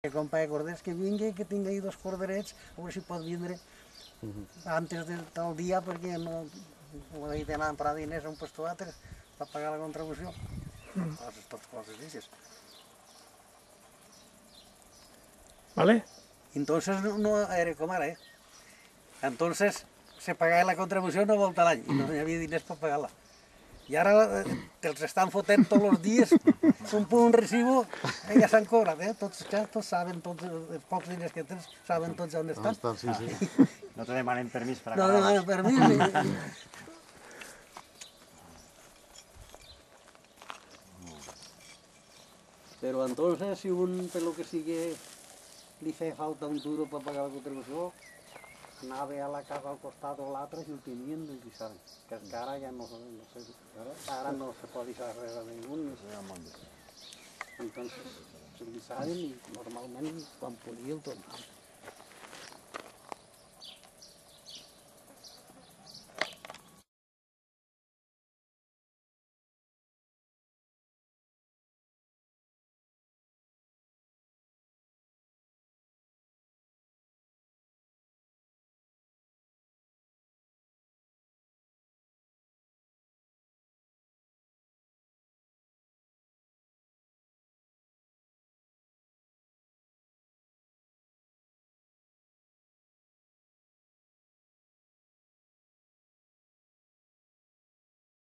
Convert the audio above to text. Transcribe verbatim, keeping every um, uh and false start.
Que compra corders que vingui, que tingui dos corderets, a veure si pot vindre antes de, del dia, perquè no ho he d'anar a emprar diners a un puesto altre per pagar la contribució. Coses, tot coses d'aixes. ¿Vale? Entonces no, no era com ara, eh? Entonces se pagava la contribució una volta a l'any i no hi havia diners per pagar-la. I ara eh, te'ls estan fotent tots els dies, un punt un recibo, eh, ja s'han cobrat, eh? Tots, ja, tots saben, tots els pocs diners que tens, saben tots on estan. estan, sí, sí. No te demanen permís para No acabarlos. demanen permís. Però entonces, si un, per lo que sigui, li feia falta un duro per pagar la contribució, anava a la casa al costat o a l'altre i el tenien i li saben. Que és que ara ja no, no sé, ara, ara no se pot deixar res a ningú. Entonces, se li saben i normalment quan podia el tornaven.